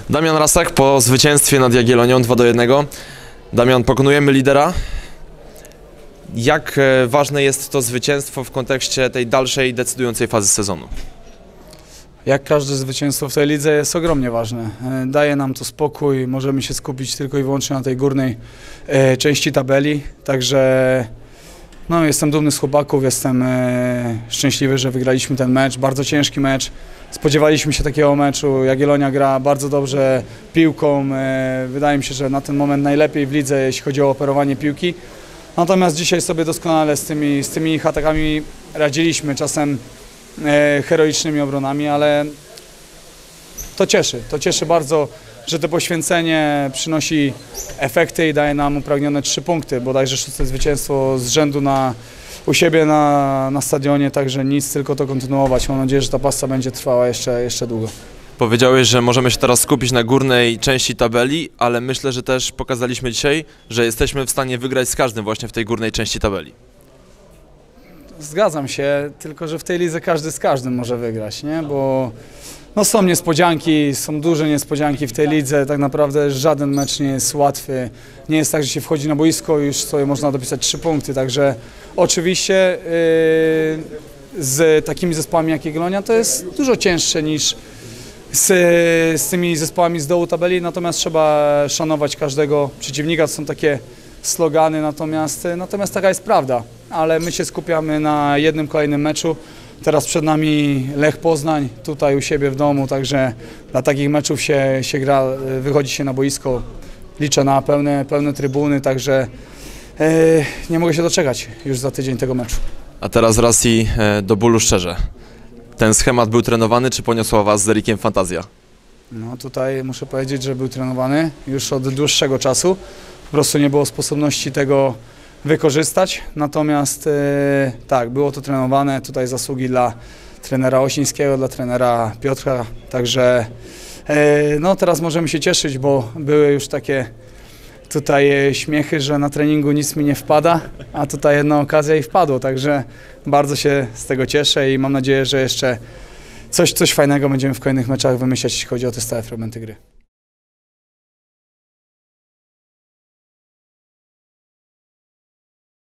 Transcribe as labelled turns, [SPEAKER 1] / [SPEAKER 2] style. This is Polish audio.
[SPEAKER 1] Damian Rasak po zwycięstwie nad Jagiellonią 2-1. Damian, pokonujemy lidera. Jak ważne jest to zwycięstwo w kontekście tej dalszej, decydującej fazy sezonu?
[SPEAKER 2] Jak każde zwycięstwo w tej lidze jest ogromnie ważne. Daje nam to spokój, możemy się skupić tylko i wyłącznie na tej górnej części tabeli. Także no, jestem dumny z chłopaków, jestem szczęśliwy, że wygraliśmy ten mecz. Bardzo ciężki mecz. Spodziewaliśmy się takiego meczu. Jagiellonia gra bardzo dobrze piłką. Wydaje mi się, że na ten moment najlepiej w lidze, jeśli chodzi o operowanie piłki. Natomiast dzisiaj sobie doskonale z tymi ich atakami radziliśmy, czasem heroicznymi obronami, ale to cieszy bardzo, że to poświęcenie przynosi efekty i daje nam upragnione 3 punkty, bodajże 6. zwycięstwo z rzędu u siebie na stadionie, także nic, tylko to kontynuować. Mam nadzieję, że ta pasta będzie trwała jeszcze długo.
[SPEAKER 1] Powiedziałeś, że możemy się teraz skupić na górnej części tabeli, ale myślę, że też pokazaliśmy dzisiaj, że jesteśmy w stanie wygrać z każdym właśnie w tej górnej części tabeli.
[SPEAKER 2] Zgadzam się, tylko że w tej lidze każdy z każdym może wygrać, nie? Bo no, są niespodzianki, są duże niespodzianki w tej lidze, tak naprawdę żaden mecz nie jest łatwy. Nie jest tak, że się wchodzi na boisko i już sobie można dopisać 3 punkty, także oczywiście z takimi zespołami jak Jagiellonia to jest dużo cięższe niż z tymi zespołami z dołu tabeli, natomiast trzeba szanować każdego przeciwnika, to są takie slogany, natomiast taka jest prawda, ale my się skupiamy na jednym kolejnym meczu. Teraz przed nami Lech Poznań, tutaj u siebie w domu, także dla takich meczów się gra, wychodzi się na boisko, liczę na pełne trybuny, także nie mogę się doczekać już za tydzień tego meczu.
[SPEAKER 1] A teraz Rasi, do bólu szczerze. Ten schemat był trenowany, czy poniosła Was z Erikiem fantazja?
[SPEAKER 2] No tutaj muszę powiedzieć, że był trenowany już od dłuższego czasu. Po prostu nie było sposobności tego wykorzystać, natomiast tak, było to trenowane, tutaj zasługi dla trenera Osińskiego, dla trenera Piotra, także no teraz możemy się cieszyć, bo były już takie tutaj śmiechy, że na treningu nic mi nie wpada, a tutaj jedna okazja i wpadło, także bardzo się z tego cieszę i mam nadzieję, że jeszcze coś fajnego będziemy w kolejnych meczach wymyślać, jeśli chodzi o te stałe fragmenty gry.